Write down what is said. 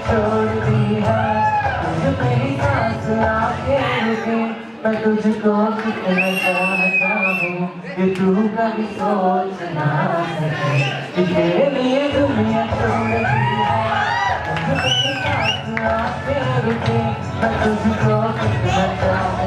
छोड़ दी है, तुझ पे ही सांस आके रुके। मैं तुझको कितना चाहता हूँ, ये तू कभी सोच ना सके। तेरे लिए दुनिया छोड़ दी है, तुझ पे ही सांस आके रुके। मैं तुझको कितना चाहता हूँ।